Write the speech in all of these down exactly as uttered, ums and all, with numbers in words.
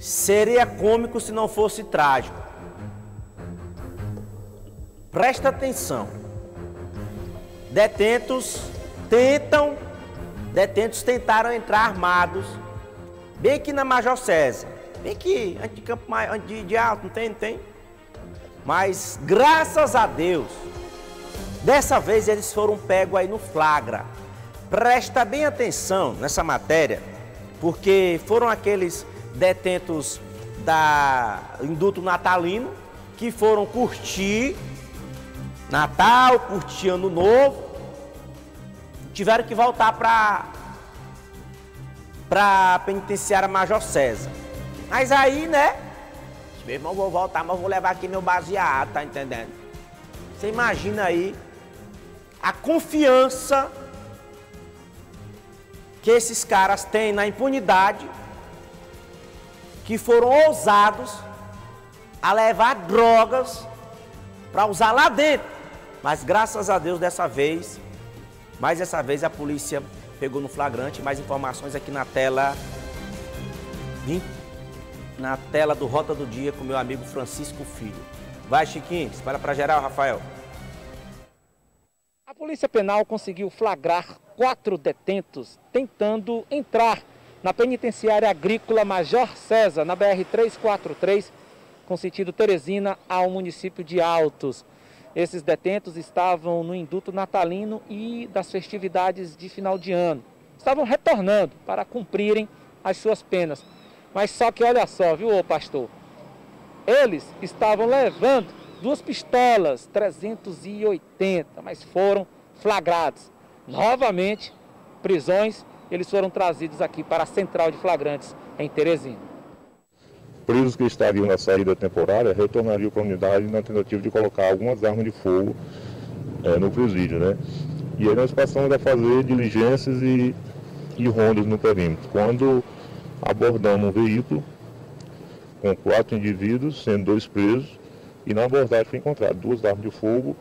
Seria cômico se não fosse trágico. Presta atenção. Detentos tentam, detentos tentaram entrar armados, bem aqui na Major César, bem aqui, antes de Campo Maior, de, de Alto, não tem, não tem? Mas, graças a Deus, dessa vez eles foram pegos aí no flagra. Presta bem atenção nessa matéria, porque foram aqueles detentos da induto natalino que foram curtir Natal, curtir Ano Novo, tiveram que voltar para para a penitenciária Major César. Mas aí, né? Meu irmão, vou voltar, mas vou levar aqui meu baseado, tá entendendo? Você imagina aí a confiança que esses caras têm na impunidade, que foram ousados a levar drogas para usar lá dentro. Mas graças a Deus dessa vez, mais dessa vez a polícia pegou no flagrante. Mais informações aqui na tela, na tela do Rota do Dia com meu amigo Francisco Filho. Vai, Chiquinho, espalha para geral, Rafael. A Polícia Penal conseguiu flagrar quatro detentos tentando entrar na penitenciária agrícola Major César, na B R trezentos e quarenta e três, com sentido Teresina ao município de Altos. Esses detentos estavam no induto natalino e das festividades de final de ano. Estavam retornando para cumprirem as suas penas. Mas só que olha só, viu, ô pastor? Eles estavam levando duas pistolas trezentos e oitenta, mas foram flagrados. Novamente, prisões, eles foram trazidos aqui para a Central de Flagrantes, em Teresina. Presos que estariam na saída temporária retornariam para a unidade na tentativa de colocar algumas armas de fogo é, no presídio, né? E aí nós passamos a fazer diligências e, e rondas no perímetro. Quando abordamos um veículo com quatro indivíduos, sendo dois presos, e na abordagem foi encontrado duas armas de fogo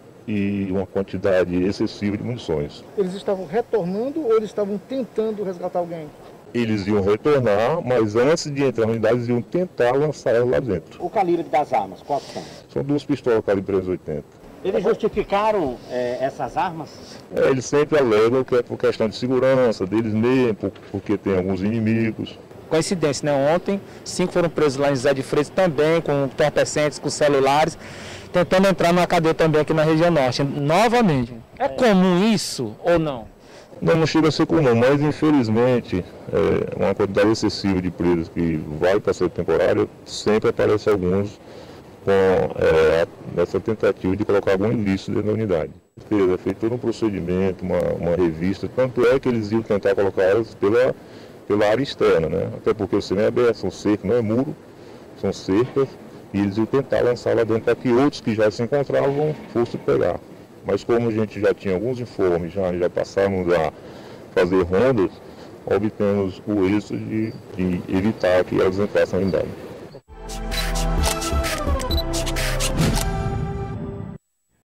e uma quantidade excessiva de munições. Eles estavam retornando ou eles estavam tentando resgatar alguém? Eles iam retornar, mas antes de entrar na unidade, eles iam tentar lançar ela lá dentro. O calibre das armas, quais são? São duas pistolas calibre trezentos e oitenta. Eles justificaram é, essas armas? É, eles sempre alegam que é por questão de segurança deles mesmo, porque tem alguns inimigos. Coincidência, né? Ontem, cinco foram presos lá em José de Freitas também, com entorpecentes, com celulares, tentando entrar numa cadeia também aqui na região norte. Novamente. É comum isso ou não? Não, não chega a ser comum, mas infelizmente é, uma quantidade excessiva de presos que vai para ser temporária, sempre aparece alguns com é, essa tentativa de colocar algum ilícito dentro da unidade. É feito todo um procedimento, uma, uma revista, tanto é que eles iam tentar colocar elas pela, pela área externa, né? Até porque o cinema é aberto, são cercas, não é muro, são cercas, e eles iam tentar lançar lá dentro para que outros que já se encontravam fossem pegar. Mas como a gente já tinha alguns informes, já, já passamos a fazer rondas, obtemos o êxito de, de evitar que elas entrassem na unidade.